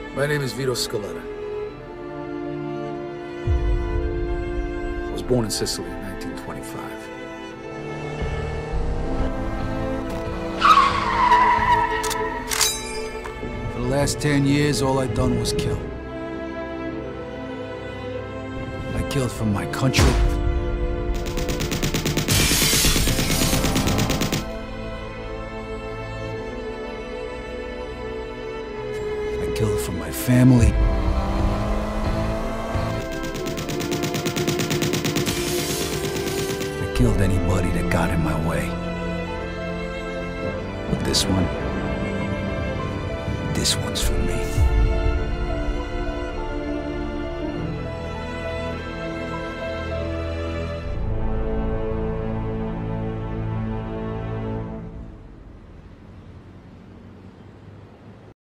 My name is Vito Scaletta. I was born in Sicily in 1925. For the last 10 years, all I'd done was kill. I killed for my country. I killed for my family. I killed anybody that got in my way. But this one's for me.